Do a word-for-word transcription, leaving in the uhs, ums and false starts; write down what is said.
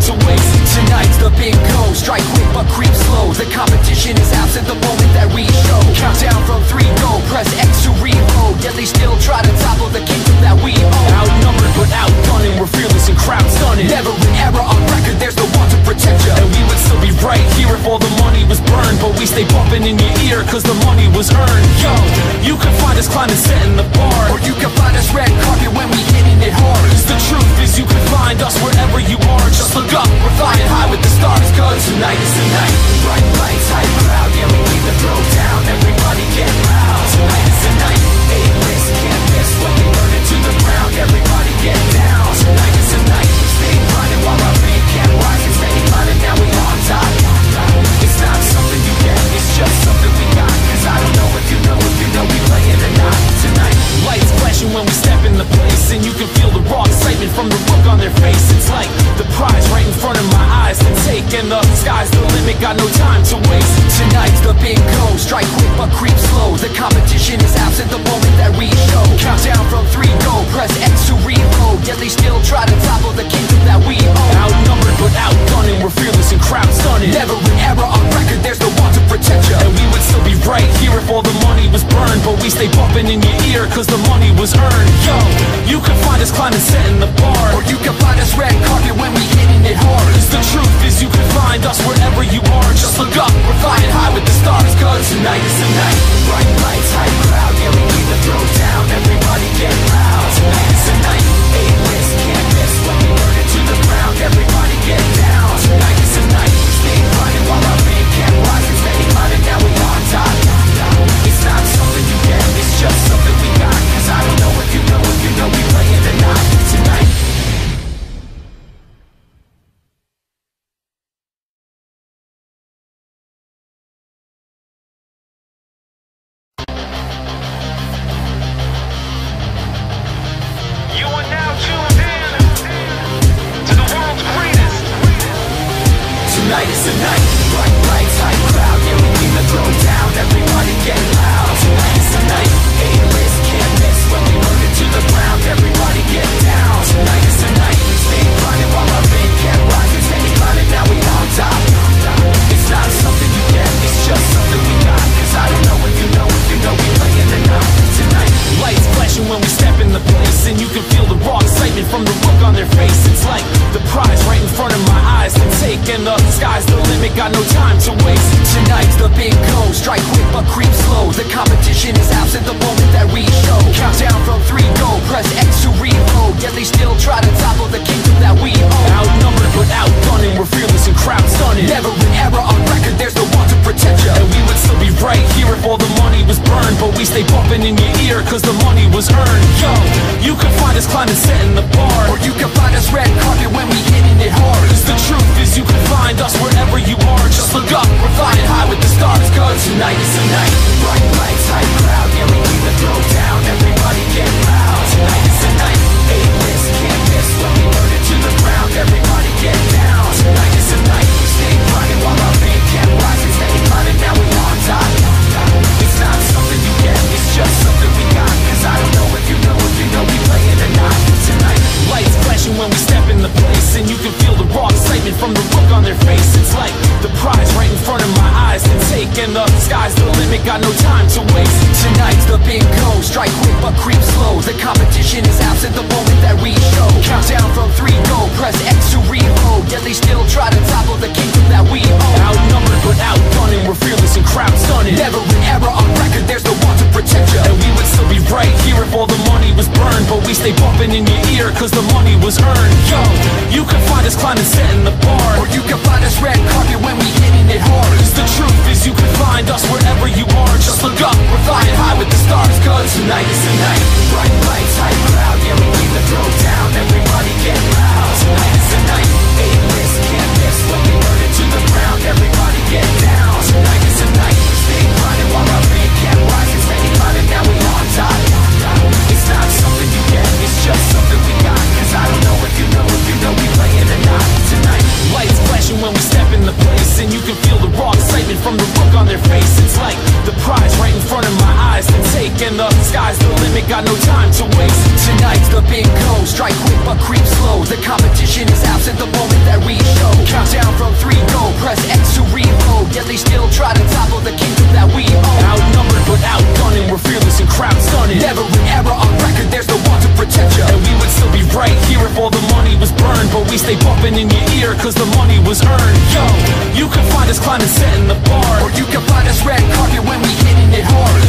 to waste. Tonight's the big go, strike quick but creep slow. The competition is absent the moment that we show. Countdown from three, go, press X to reload. Deadly still try to topple the kingdom that we own. Outnumbered but outgunning, we're fearless and crowd stunning. Never an error on record, there's no one to protect you. And we would still be right here if all the money was burned. But we stay bumping in your ear cause the money was earned. Yo, you can find us climbing, setting the bar, or you can find us red carpet when we hitting it hard. Cause the truth is you can find us wherever you are. Just look up, we're flying high with the stars. Cause tonight is the night. Bright lights, hype crowd, yeah we need to throw down. Everybody get loud. Tonight is the night. A-list, can't miss when we burn it to the ground. Everybody get down. Tonight is the night. Stay grinding while our beat can't rise. It's steady climbing, now we on top. It's not something you get, it's just something we got. Cause I don't know if you know if you know we play it or not. Tonight, lights flashing when we step in the place, and you can feel the raw excitement from the look on their face. It's like the prize right in front of my eyes to take, and the sky's the limit, got no time to waste. Tonight's the big go, strike quick but creep slow. The competition is absent the moment that we show. Countdown from three, go, press X to reload. Deadly still try to topple the kingdom that we own. Outnumbered but outgunning, we're fearless and crowd stunning. Never an error on record, there's no one to protect you. And we would still be right here if all the money was burned. But we stay bumping in your ear cause the money was earned. Yo, you can find us climbing, setting the bar, or you can find us red carpet when we hitting it hard. Cause the truth is you can find us wherever you are. Just look up, we're flying high with the stars. Cause tonight is the night. Bright lights, hype crowd, yeah we need to throw down. Everybody get loud. Tonight is the night. A-list, can't miss when we burn it to the ground. Everybody get down. Tonight is the night. Stay grinding while our beat can't rise. It's steady climbing, now we on top. It's not something you get, it's just something we got. Cause I don't know if you know if you know we play it or not. Tonight. Tonight is the night. Bright lights, hype crowd, yeah we need to throw down. Everybody get loud. Tonight is the night. A-list, can't miss when we burn it to the ground. Everybody get down. Tonight is the night. Stay grinding while our beat can't rise. It's steady climbing, now we on top. It's not something you get, it's just something we got. Cause I don't know if you know if you know we play it or not. Tonight, lights flashing when we step in the place, and you can feel the raw excitement from the look on their face. It's like the prize right in front of my eyes to take, and the sky's the limit, got no time to waste. Tonight's the big go, strike quick but creep slow. The competition is absent the moment that we show. Countdown from three, go, press X to reload. Deadly still try to topple the kingdom that we own. Outnumbered but outgunning, we're fearless and crowd stunning. Never an error on record, there's no one to protect you. And we would still be right here if all the money was burned. But we stay bumping in your ear cause the money was earned. Yo, you can find us climbing, setting the bar, or you can find us red carpet when we hitting it hard. Cause the truth is you can find us wherever you are. Just look up, we're flying high with the stars. Cause tonight is the night. Bright lights, hype crowd, yeah we need to throw down. Everybody get loud. Tonight is the night. A-list, can't miss when we burn it to the ground. Everybody get down. Tonight is the night. Stay grinding while our beat can't rise. It's steady climbing, now we on top. It's not something you get, it's just something we got. Cause I don't know if you know if you know we play it or not. Tonight, lights flashing when we step in the place, and you can feel the raw excitement from the look on their face. It's like the prize right in front of my eyes to take, and the sky's the limit, got no time to waste. Tonight's the big go, strike quick but creep slow. The competition is absent the moment that we show. Countdown from three, go, press X to reload. Deadly still try to topple the kingdom that we own. Outnumbered but outgunning, we're fearless and crowd stunning. Never an error on record, there's no one to protect you. And we would still be right here if all the money was burned. But we stay bumping in your ear cause the money was earned. Yo, you can find us climbing, setting the bar, or you can find us red carpet when we hitting it hard. Cause the truth is you can find us wherever you are. Just look up, we're flying high with the stars. Cause tonight is the night. Bright lights, hype crowd, yeah we need to throw down. Everybody get loud. Tonight is the night. A-list, can't miss when we burn it to the ground. Everybody get down. Tonight is the night. Stay grinding while our beat can't rise. It's steady climbing, now we on top. It's not something you get, it's just something we got. Cause I don't know if you know if you know we play it or not. Tonight, lights flashing when we step in the place, and you can feel the raw excitement from the look on their face. It's like the prize right in front of my eyes to take, and the sky's the limit, got no time to money was earned. Yo, you can find us climbing, setting the bar, or you can find us red carpet when we hitting it hard.